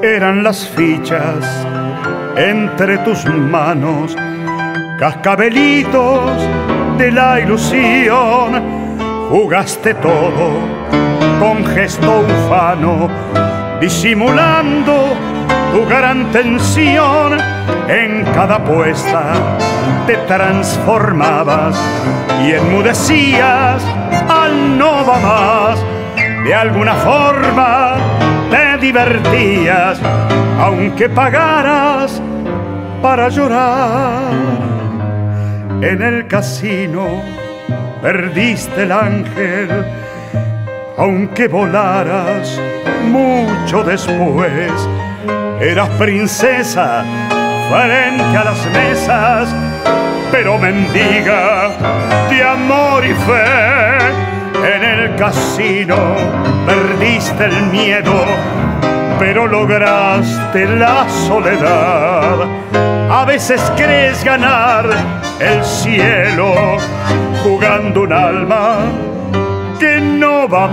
eran las fichas entre tus manos, cascabelitos de la ilusión. Jugaste todo con gesto ufano, disimulando tu gran tensión. En cada apuesta te transformabas y enmudecías al no va más. De alguna forma te divertías, aunque pagaras para llorar. En el casino perdiste el ángel, aunque volaras mucho después. Eras princesa frente a las mesas, pero mendiga de amor y fe. En el casino perdiste el miedo, pero lograste la soledad. A veces crees ganar el cielo jugando un alma que no va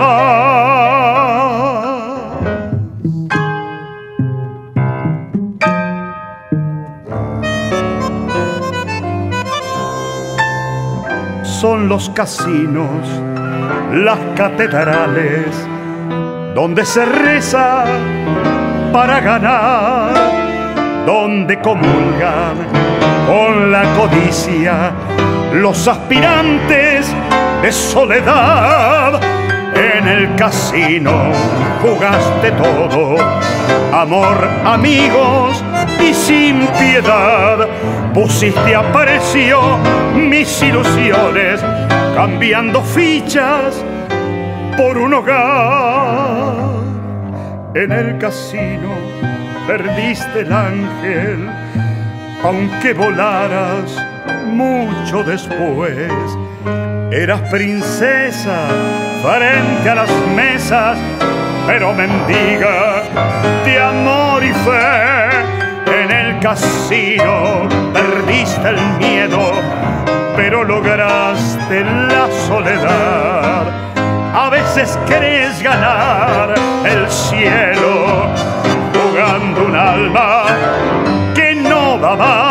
más. Son los casinos, las catedrales, donde se reza para ganar, donde comulgan con la codicia los aspirantes de soledad. En el casino jugaste todo, amor, amigos y sin piedad. Pusiste a precio mis ilusiones, cambiando fichas por un hogar. En el casino perdiste el ángel, aunque volaras mucho después. Eras princesa frente a las mesas, pero mendiga de amor y fe. En el casino perdiste el miedo, pero lograste la soledad. A veces querés ganar el cielo jugando un alma que no va más.